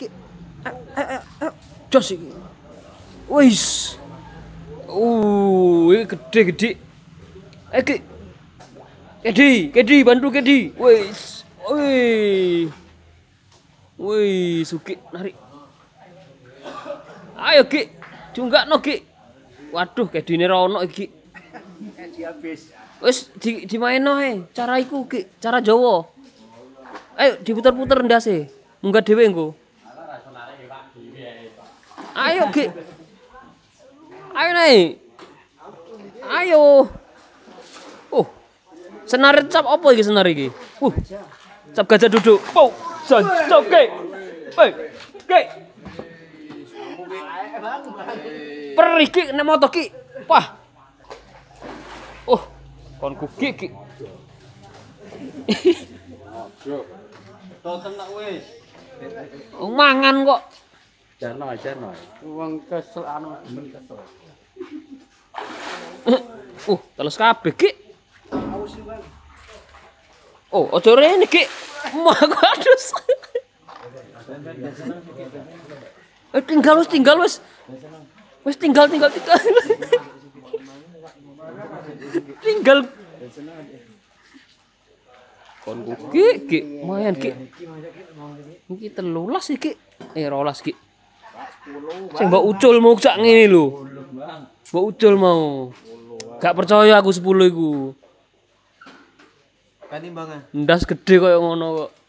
iki. Jos iki. Wis. Iki gede-gede. Iki. Kedi, bantu Kedi. Wis. Wih, Suki narik. Ayo Ki, junggakno Ki. Waduh, kedine rono iki. Habis. Wis dimaino ae, cara iku Ki, cara Jawa. Ayo diputer-puter ndase. Munggah dhewe engko. Ayo Ki. Ayo naik. Ayo. Senar cap apa iki senar iki? Cap gajah duduk. Stop Ki. Ki. Periki nek moto Ki. Wah. Kon kuki Ki. Ojo. Toten nak wis. Mangan kok. Jarno. Wong kesel anu kesel. Teles kabeh Ki. Ojo rene Ki. Waduh. Tinggal wis. Wis tinggal. Tinggal. Kon Ki, mayan Ki. Iki 13 iki. 12 Ki. Sing mbok ucul mau sak ngene lho. Mbok ucul mau. Gak percaya aku 10 iku. Kan timbangan. Ndas gede koyo ngono kok.